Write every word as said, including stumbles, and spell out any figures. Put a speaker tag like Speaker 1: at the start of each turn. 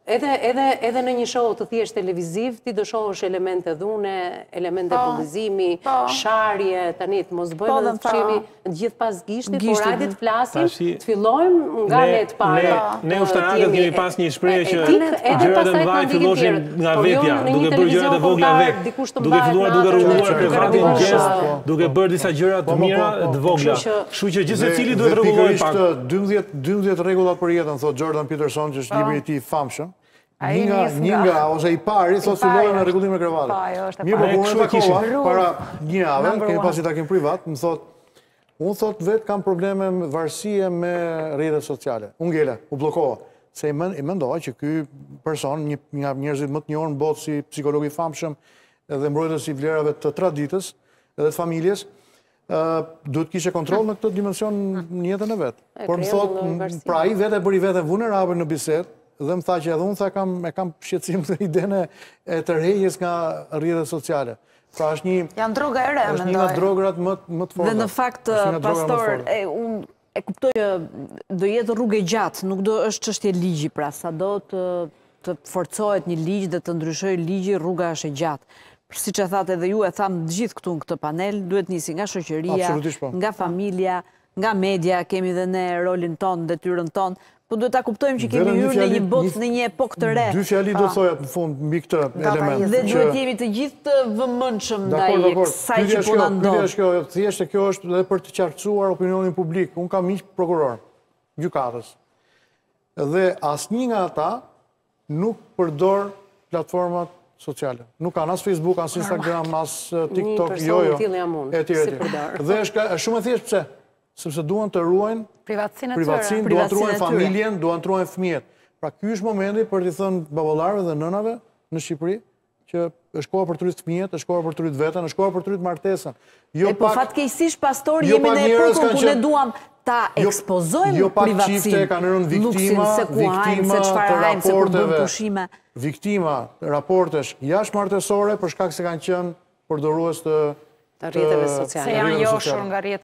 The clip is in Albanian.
Speaker 1: Edhe, edhe, edhe në një show të thjesht televiziv, ti do shohësh elemente dhune, elemente bullizimi, sharje, tani të mos bëjmë dhe të qemi gjithë pas gishtit, por hajde të flasim, të fillojmë nga ne të para.
Speaker 2: Ne ushtarakët kemi pas një shprehje që gjërat e mëdha filloshin nga vetja, duke bërë gjërat e vogla vet, duke filluar duke rregulluar krevatin në gest, duke bërë disa gjëra të mira të vogla. Kështu që gjithë secili duhet të rregullojë pak.
Speaker 3: dymbëdhjetë rregulla për jetën, thot Jordan Peterson, që është libri i tij i famshëm. Një nga, ose i pari, thot fillojnë në rregullim e krevatit. Mirë, po unë e takova para një jave, kemi pasi takim privat, më thot, unë thot vetë kam probleme me varësie me rrjetet sociale. Unë ngele, u blokova. Se i mendoj që ky person, një nga njerëzit më të njohur në botë si psikolog i famshëm edhe mbrojtës i vlerave të traditës edhe të familjes, duhet kishe kontroll në këtë dimension në jetën e vet. Por më thot, pra ai vetë e bëri veten vulnerabël në bisedë, dhe më tha që edhe unë tha kam, e kam shqetësim të idene e të rrejjes nga rrjetet sociale. Pra është një...
Speaker 4: Janë droga e re,
Speaker 3: është një nga drograt më të forta.
Speaker 4: Dhe në fakt, pastor, unë e kuptoj që do jetë rrugë e gjatë, nuk do është çështje ligji, pra sa do të, të forcohet një ligj dhe të ndryshojë ligji, rruga është e gjatë. Siç e thatë edhe ju, e thamë gjithë këtu në këtë panel, duhet nisi nga shoqëria, nga familja, nga media, kemi dhe ne rolin ton, detyrën ton. Po duhet ta kuptojmë që kemi hyrë në një botë, në një epokë të re.
Speaker 3: Dy fjali do thojat në fund mbi këtë element.
Speaker 4: Dhe duhet jemi të gjithë të vëmendshëm ndaj kësaj që po na ndodh.
Speaker 3: Thjesht kjo është edhe për të qartësuar opinionin publik. Unë kam miq prokuror, gjykatës. Dhe asnjë nga ata nuk përdor platformat sociale. Nuk kanë as Facebook, as Instagram, as TikTok, jo jo. Etj etj. Dhe është shumë e thjeshtë pse? Sepse duan të ruajnë
Speaker 4: privatësinë,
Speaker 3: duan të ruajnë familjen, duan të ruajnë fëmijët. Pra ky është momenti për t'i thënë baballarëve dhe nënave në Shqipëri që është koha për të rritur fëmijët, është koha për të rritur veten, është koha për të rritur martesën.
Speaker 4: Jo pak. Po fatkeqësisht pastor jemi në epokën ku ne duam ta ekspozojmë privatësinë.
Speaker 3: Jo pak çifte kanë rënë viktima, viktima të raporteve, viktima të raportesh jashtëmartesore për shkak se kanë qenë përdorues të
Speaker 1: rrjeteve sociale.
Speaker 4: Se janë joshur nga rrjetet